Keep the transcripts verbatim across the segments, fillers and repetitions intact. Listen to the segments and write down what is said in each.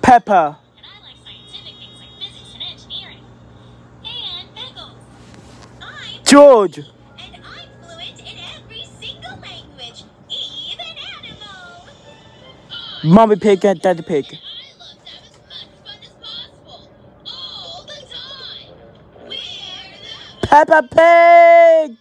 Peppa. And I like scientific things like physics and engineering. And pickles. I'm George. and I'm fluent in every single language, even animal. Mommy Pig and Daddy Pig. I love to have as much fun as possible, all the time. We're the Peppa Pig.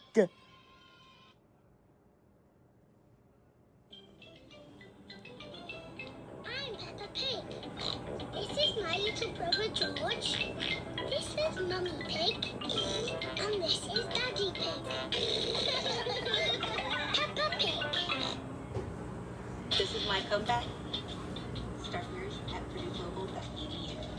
I'm Peppa Pig. This is my little brother George. This is Mummy Pig. And this is Daddy Pig. Peppa Pig. This is my comeback. Start yours at purdue global dot e d u.